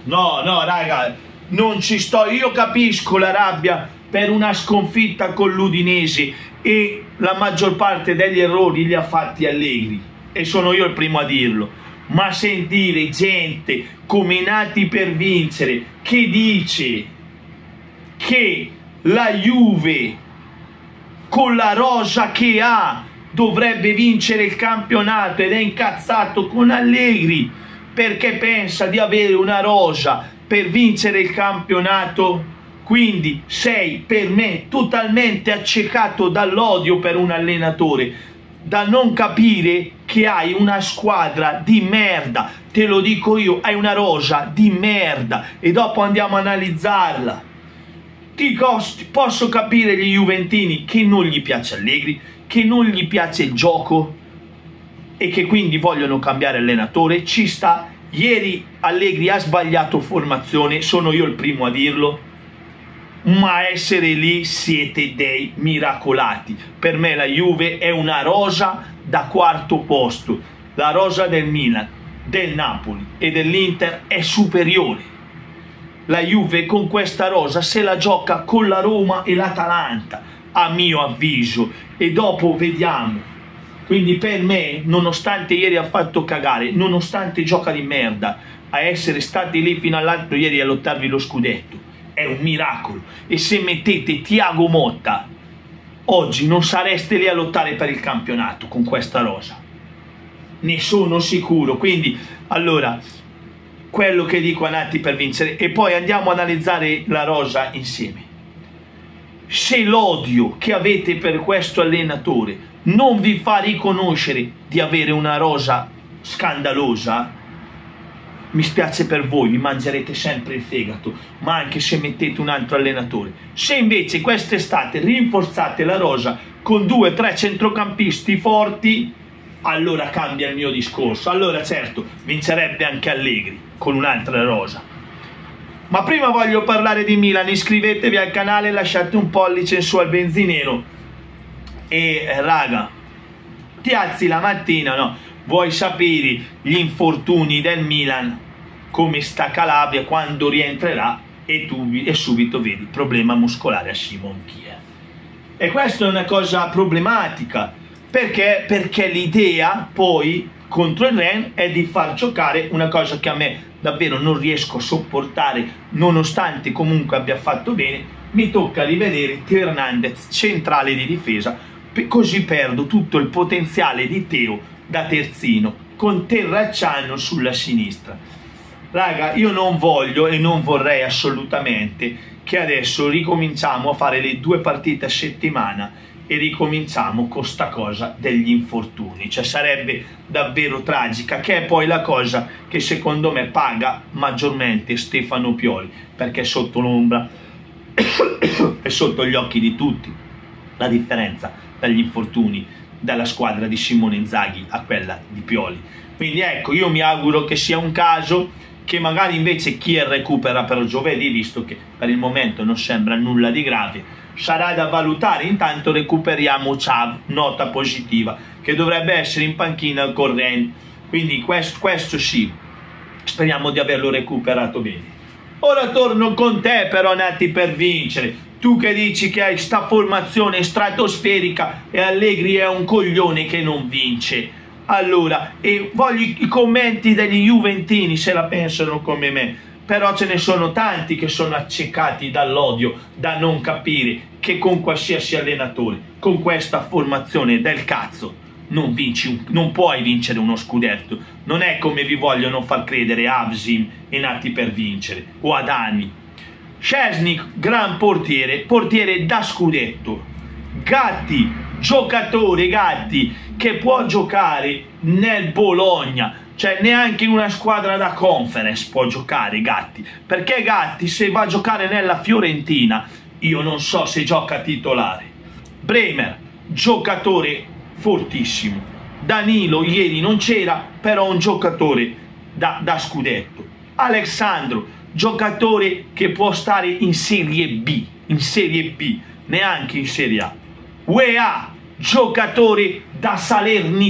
No, no, raga, non ci sto. Io capisco la rabbia per una sconfitta con l'Udinese e la maggior parte degli errori li ha fatti Allegri e sono io il primo a dirlo, ma sentire gente come Nati per vincere che dice che la Juve con la rosa che ha dovrebbe vincere il campionato ed è incazzato con Allegri perché pensa di avere una rosa per vincere il campionato, quindi sei per me totalmente accecato dall'odio per un allenatore, da non capire che hai una squadra di merda, te lo dico io, hai una rosa di merda e dopo andiamo a analizzarla. Posso capire gli juventini che non gli piace Allegri, che non gli piace il gioco e che quindi vogliono cambiare allenatore, ci sta. Ieri Allegri ha sbagliato formazione, sono io il primo a dirlo, ma essere lì siete dei miracolati. Per me la Juve è una rosa da quarto posto, la rosa del Milan, del Napoli e dell'Inter è superiore. La Juve con questa rosa se la gioca con la Roma e l'Atalanta, a mio avviso, e dopo vediamo. Quindi per me, nonostante ieri ha fatto cagare, nonostante gioca di merda, a essere stati lì fino all'altro ieri a lottarvi lo scudetto, è un miracolo. E se mettete Thiago Motta, oggi non sareste lì a lottare per il campionato con questa rosa. Ne sono sicuro. Quindi, allora, quello che dico a Nati per vincere, e poi andiamo a analizzare la rosa insieme. Se l'odio che avete per questo allenatore non vi fa riconoscere di avere una rosa scandalosa, mi spiace per voi, vi mangerete sempre il fegato, ma anche se mettete un altro allenatore. Se invece quest'estate rinforzate la rosa con 2 o 3 centrocampisti forti, allora cambia il mio discorso. Allora certo, vincerebbe anche Allegri con un'altra rosa. Ma prima voglio parlare di Milan. Iscrivetevi al canale, lasciate un pollice in su al benzinero. E raga, ti alzi la mattina, no? Vuoi sapere gli infortuni del Milan, come sta Calabria, quando rientrerà, e subito vedi problema muscolare a Simon Kier. E questa è una cosa problematica, perché l'idea poi contro il Rennes è di far giocare una cosa che a me davvero non riesco a sopportare, nonostante comunque abbia fatto bene. Mi tocca rivedere Teo Hernandez centrale di difesa, così perdo tutto il potenziale di Teo da terzino con Terracciano sulla sinistra. Raga, io non voglio e non vorrei assolutamente che adesso ricominciamo a fare le 2 partite a settimana e ricominciamo con sta cosa degli infortuni. Cioè sarebbe davvero tragica, che è poi la cosa che secondo me paga maggiormente Stefano Pioli, perché sotto l'ombra è sotto gli occhi di tutti la differenza dagli infortuni dalla squadra di Simone Inzaghi a quella di Pioli. Quindi ecco, io mi auguro che sia un caso, che magari invece chi recupera per giovedì, visto che per il momento non sembra nulla di grave, sarà da valutare. Intanto recuperiamo Xav, nota positiva, che dovrebbe essere in panchina con Rennes, quindi questo sì, speriamo di averlo recuperato bene. Ora torno con te però, Nati per vincere. Tu che dici che hai sta formazione stratosferica e Allegri è un coglione che non vince. Allora, e voglio i commenti degli juventini se la pensano come me. Però ce ne sono tanti che sono accecati dall'odio, da non capire che con qualsiasi allenatore, con questa formazione del cazzo, non puoi vincere uno scudetto. Non è come vi vogliono far credere Avsim e Nati per vincere, o Adani. Szczęsny, gran portiere da scudetto. Gatti, giocatore Gatti, che può giocare nel Bologna, cioè neanche in una squadra da conference può giocare Gatti, perché Gatti se va a giocare nella Fiorentina, io non so se gioca titolare. Bremer, giocatore fortissimo. Danilo ieri non c'era, però un giocatore da scudetto. Alexandro, giocatore che può stare in Serie B, neanche in Serie A. Weah, giocatore da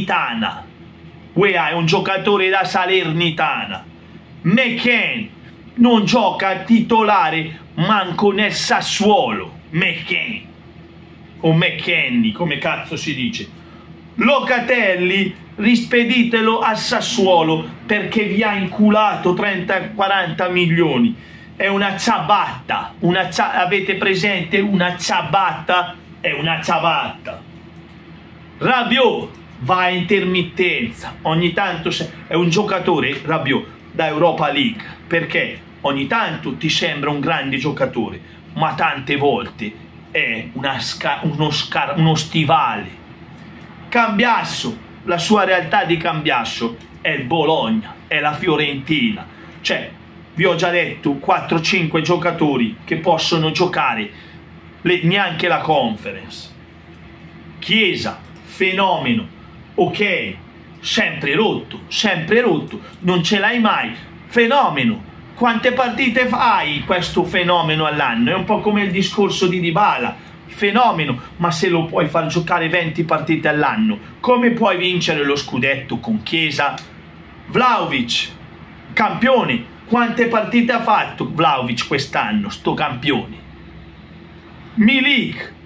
Salernitana. Weah è un giocatore da Salernitana. McCann, non gioca titolare manco nel Sassuolo. McKennie o McKennie, come cazzo si dice. Locatelli rispeditelo al Sassuolo perché vi ha inculato 30-40 milioni. È una ciabatta, avete presente una ciabatta? È una ciabatta. Rabiot va a intermittenza, ogni tanto è un giocatore, Rabiot, da Europa League, perché ogni tanto ti sembra un grande giocatore, ma tante volte è uno stivale. Cambiasso, la sua realtà di Cambiasso è il Bologna, è la Fiorentina. Cioè, vi ho già detto 4-5 giocatori che possono giocare neanche la Conference. Chiesa, fenomeno, ok, sempre rotto, non ce l'hai mai, fenomeno. Quante partite fai questo fenomeno all'anno? È un po' come il discorso di Dybala, fenomeno, ma se lo puoi far giocare 20 partite all'anno, come puoi vincere lo scudetto con Chiesa? Vlahovic, campione, quante partite ha fatto Vlahovic quest'anno, sto campione? Milik,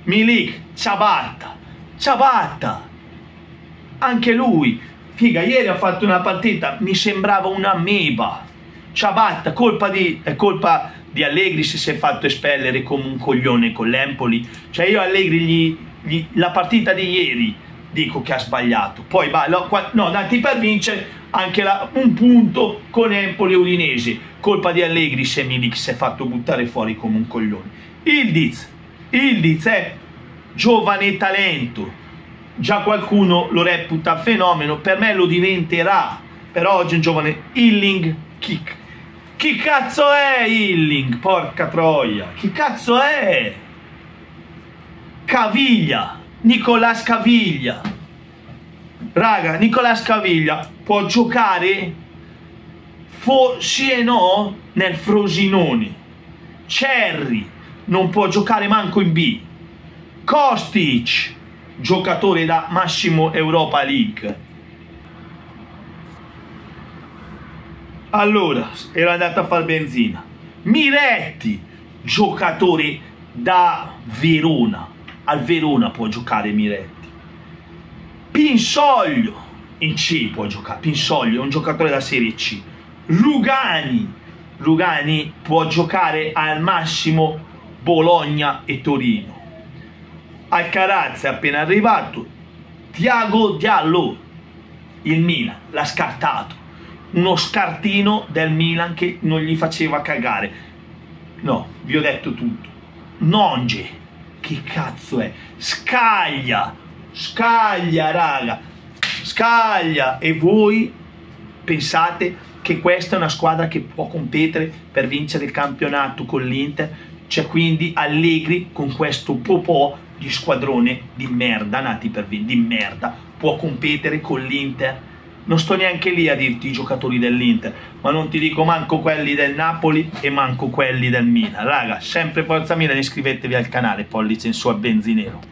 ciabatta, anche lui, figa, ieri ha fatto una partita, mi sembrava un'ameba, ciabatta, è colpa di Allegri se si è fatto espellere come un coglione con l'Empoli. Cioè io Allegri la partita di ieri dico che ha sbagliato, poi dati per vincere anche un punto con Empoli e Udinese, colpa di Allegri se Milik si è fatto buttare fuori come un coglione. Ildiz è giovane talento, già qualcuno lo reputa fenomeno, per me lo diventerà, però oggi è un giovane. Illing, chi cazzo è Illing? Porca troia, chi cazzo è? Caviglia, Nicolas Caviglia. Raga, Nicolas Caviglia può giocare sì e no nel Frosinone. Cerri non può giocare manco in B. Kostic, giocatore da massimo Europa League. Allora, ero andato a fare benzina. Miretti, giocatore da Verona. Al Verona può giocare Miretti. Pinsoglio, in C può giocare. Pinsoglio è un giocatore da Serie C. Rugani può giocare al massimo Bologna e Torino. Alcaraz è appena arrivato. Thiago Diallo, il Milan l'ha scartato, uno scartino del Milan che non gli faceva cagare. No, vi ho detto tutto. Nonge, che cazzo è? Scaglia, raga, Scaglia. E voi pensate che questa è una squadra che può competere per vincere il campionato con l'Inter? C'è quindi Allegri con questo popò di squadrone di merda, nati per di merda, può competere con l'Inter? Non sto neanche lì a dirti i giocatori dell'Inter, ma non ti dico manco quelli del Napoli e manco quelli del Milan. Raga, sempre Forza Milan, iscrivetevi al canale, pollice in su a Benzinero.